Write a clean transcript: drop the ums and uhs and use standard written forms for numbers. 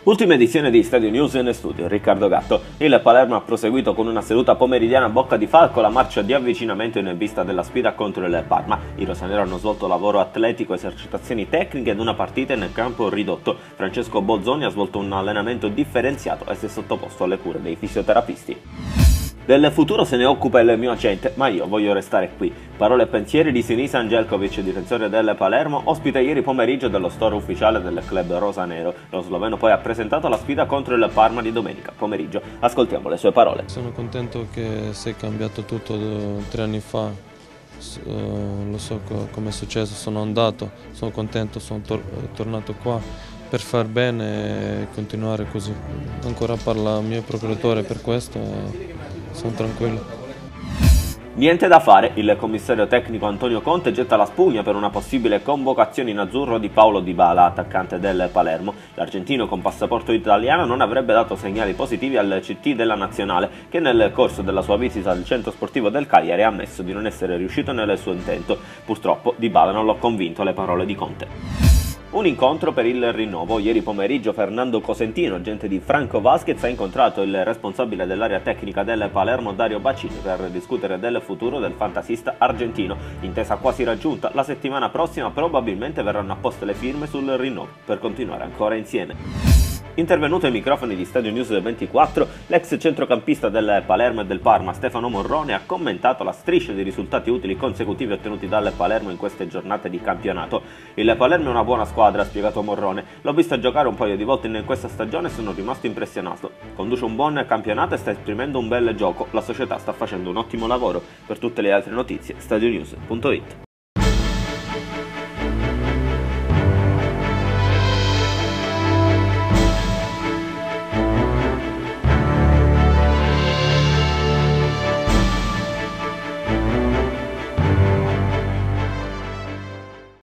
Ultima edizione di Stadio News in studio, Riccardo Gatto. Il Palermo ha proseguito con una seduta pomeridiana a bocca di falco la marcia di avvicinamento in vista della sfida contro il Parma. I rosanero hanno svolto lavoro atletico, esercitazioni tecniche ed una partita in campo ridotto. Francesco Bolzoni ha svolto un allenamento differenziato e si è sottoposto alle cure dei fisioterapisti. Del futuro se ne occupa il mio agente, ma io voglio restare qui. Parole e pensieri di Sinisa Angelkovic, difensore del Palermo, ospite ieri pomeriggio dello store ufficiale del club rosanero. Lo sloveno poi ha presentato la sfida contro il Parma di domenica pomeriggio. Ascoltiamo le sue parole. Sono contento che si è cambiato tutto 3 anni fa. Lo so come è successo, sono andato, sono contento, sono tornato qua per far bene e continuare così. Ancora parla il mio procuratore per questo e sono tranquillo. Niente da fare, il commissario tecnico Antonio Conte getta la spugna per una possibile convocazione in azzurro di Paulo Dybala, attaccante del Palermo. L'argentino con passaporto italiano non avrebbe dato segnali positivi al CT della nazionale, che nel corso della sua visita al centro sportivo del Cagliari ha ammesso di non essere riuscito nel suo intento. Purtroppo Dybala non l'ha convinto alle parole di Conte. Un incontro per il rinnovo. Ieri pomeriggio Fernando Cosentino, agente di Franco Vasquez, ha incontrato il responsabile dell'area tecnica del Palermo Dario Bacini per discutere del futuro del fantasista argentino. Intesa quasi raggiunta, la settimana prossima probabilmente verranno apposte le firme sul rinnovo per continuare ancora insieme. Intervenuto ai microfoni di Stadio News 24, l'ex centrocampista del Palermo e del Parma Stefano Morrone ha commentato la striscia di risultati utili consecutivi ottenuti dal Palermo in queste giornate di campionato. Il Palermo è una buona squadra, ha spiegato Morrone. L'ho vista giocare un paio di volte in questa stagione e sono rimasto impressionato. Conduce un buon campionato e sta esprimendo un bel gioco. La società sta facendo un ottimo lavoro. Per tutte le altre notizie, stadionews.it.